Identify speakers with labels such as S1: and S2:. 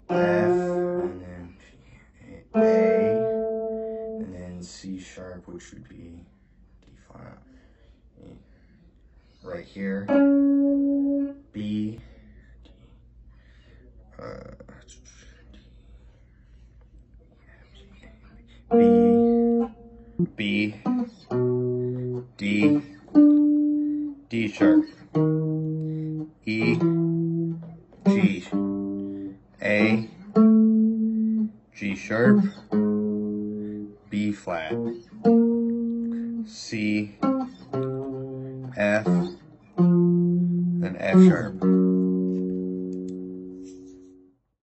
S1: and then A, and then C sharp, which would be D flat. Right here, B, B, D, D sharp, E, G, A, G sharp, B flat, C, F, then F sharp.